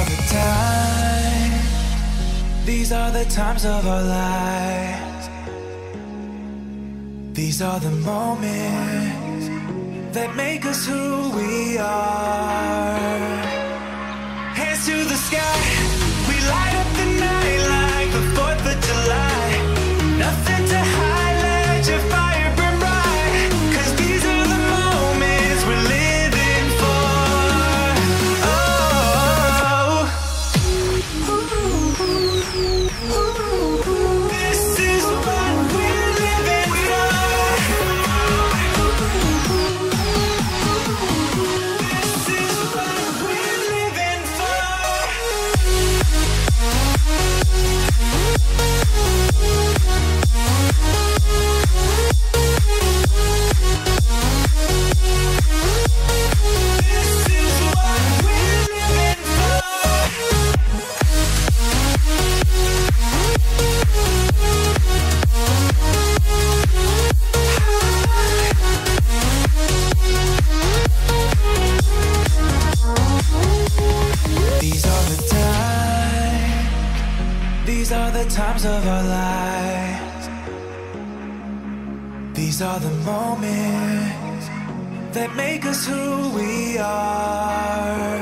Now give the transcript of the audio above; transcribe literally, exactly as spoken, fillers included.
the time, these are the times of our lives. These are the moments that make us who we are. Hands to the sky, we light up the night like the fourth of July. Nothing to hide, let your fire burn bright. Cause these are the moments we're living for. Oh, this is what we're living for. This is what we're living for. These are the times of our lives. These are the moments that make us who we are.